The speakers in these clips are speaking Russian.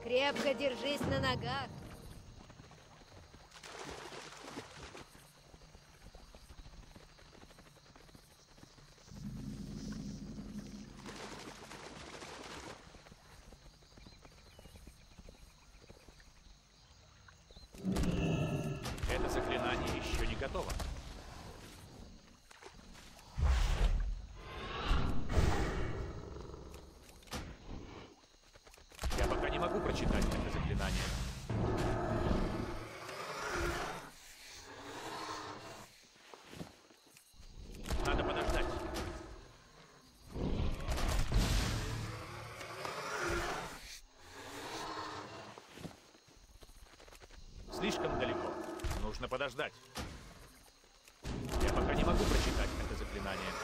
Крепко держись на ногах. Это заклинание еще не готово. Я пока не могу прочитать это заклинание. Надо подождать. Слишком далеко. Нужно подождать. Я пока не могу прочитать это заклинание.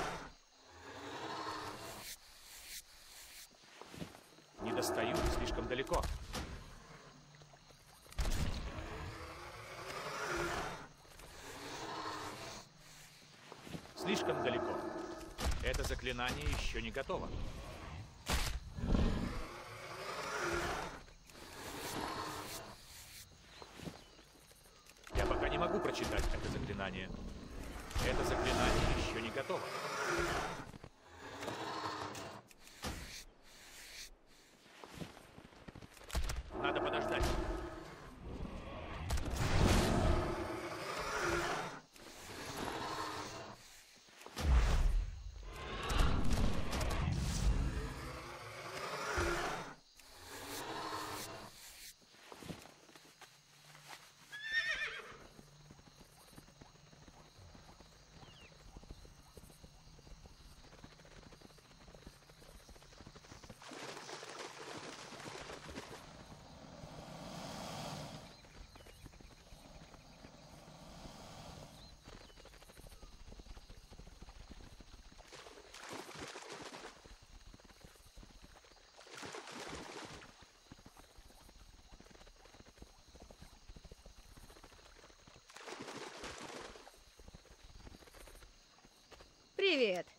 Не достаю, слишком далеко. Слишком далеко. Это заклинание еще не готово. Я пока не могу прочитать это заклинание. Это заклинание еще не готово. Надо подождать. Привет.